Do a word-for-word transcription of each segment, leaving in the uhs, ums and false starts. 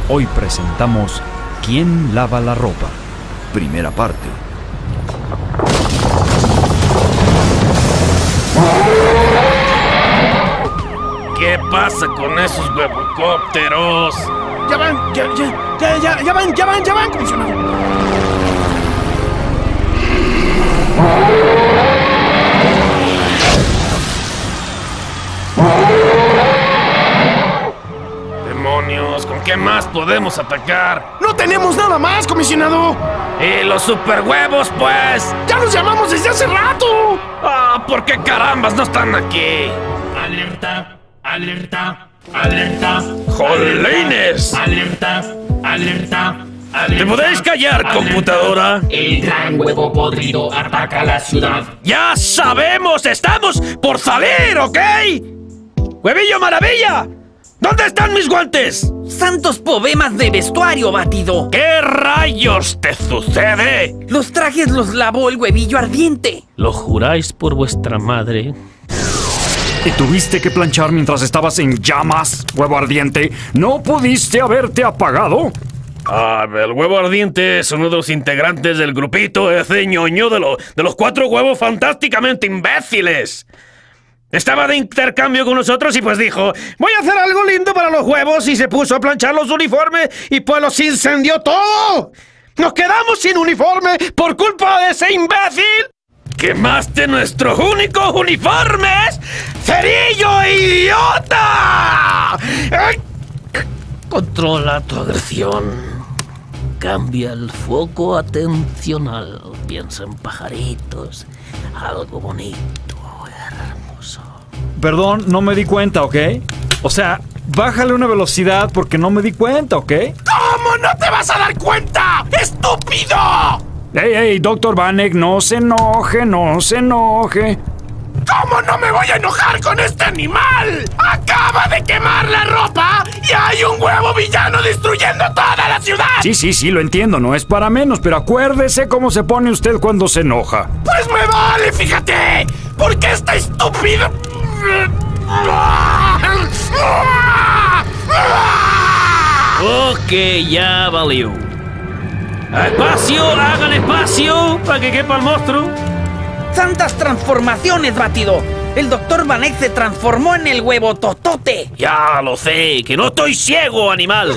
Hoy presentamos ¿Quién lava la ropa? Primera parte. ¿Qué pasa con esos huevocópteros? Ya van, ya, ya, ya, ya, ya van, ya van, ya van, comisionado. Demonios, ¿con qué más podemos atacar? No tenemos nada más, comisionado. ¡Y los superhuevos, pues! ¡Ya los llamamos desde hace rato! ¡Ah! ¿Por qué carambas no están aquí? Alerta, alerta, alerta. ¡Jolines! Alerta, alerta, alerta. ¿Te podéis callar, alerta. computadora? El gran huevo podrido ataca la ciudad. ¡Ya sabemos! ¡Estamos por salir, ¿ok? ¡Huevillo Maravilla! ¿Dónde están mis guantes? ¡Santos poemas de vestuario, Batido! ¿Qué rayos te sucede? Los trajes los lavó el huevillo ardiente. ¿Lo juráis por vuestra madre? ¿Y tuviste que planchar mientras estabas en llamas, huevo ardiente? ¿No pudiste haberte apagado? Ah, el huevo ardiente es uno de los integrantes del grupito ese ñoño de, lo, de los cuatro huevos fantásticamente imbéciles. Estaba de intercambio con nosotros y pues dijo, voy a hacer algo lindo para los huevos, y se puso a planchar los uniformes y pues los incendió todo. Nos quedamos sin uniforme por culpa de ese imbécil. ¡Quemaste nuestros únicos uniformes! ¡Cerillo idiota! ¡Ay! Controla tu agresión. Cambia el foco atencional. Piensa en pajaritos. Algo bonito, hermoso. Perdón, no me di cuenta, ¿ok? O sea, bájale una velocidad porque no me di cuenta, ¿ok? ¿Cómo no te vas a dar cuenta, estúpido? ¡Ey, ey, doctor Vanek, no se enoje, no se enoje! ¿Cómo no me voy a enojar con este animal? Acaba de quemar la ropa y hay un huevo villano destruyendo toda la ciudad. Sí, sí, sí, lo entiendo, no es para menos, pero acuérdese cómo se pone usted cuando se enoja. Pues me vale, fíjate, porque este estúpido... Ok, ya valió. ¡Espacio! ¡Hagan espacio! ¡Para que quepa el monstruo! ¡Santas transformaciones, Batido! El doctor Vanek se transformó en el huevo totote. Ya lo sé, que no estoy ciego, animal.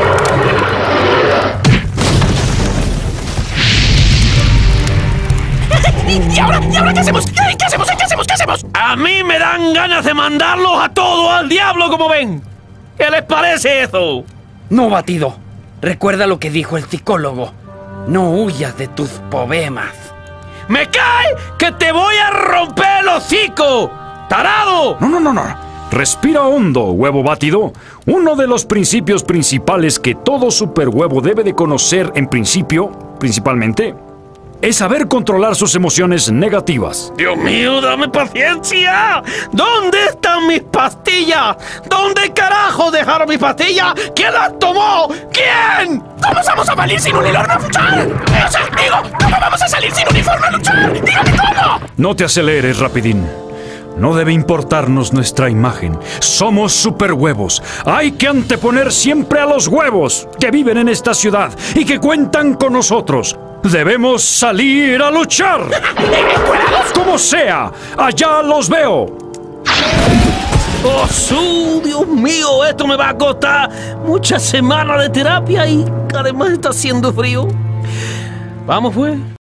¿Y ahora? ¿Y ahora qué hacemos? ¿Qué, qué hacemos? ¿Qué hacemos? ¿Qué hacemos? A mí me dan ganas de mandarlos a todos al diablo, como ven. ¿Qué les parece eso? No, Batido. Recuerda lo que dijo el psicólogo. No huyas de tus poemas. ¡Me cae que te voy a romper el hocico! ¡Tarado! No, no, no, no. Respira hondo, huevo batido. Uno de los principios principales que todo superhuevo debe de conocer en principio, principalmente, es saber controlar sus emociones negativas. ¡Dios mío, dame paciencia! ¿Dónde están mis pastillas? ¿Dónde carajo dejaron mis pastillas? ¿Quién las tomó? ¿Quién? ¿Cómo vamos a salir sin uniforme a luchar? O sea, digo, ¿cómo vamos a salir sin uniforme a luchar? ¡Dígame cómo! No te aceleres, rapidín. No debe importarnos nuestra imagen. Somos superhuevos. Hay que anteponer siempre a los huevos que viven en esta ciudad y que cuentan con nosotros. Debemos salir a luchar. Como sea, allá los veo. ¡Oh, su! ¡Dios mío! Esto me va a costar muchas semanas de terapia y además está haciendo frío. Vamos, pues.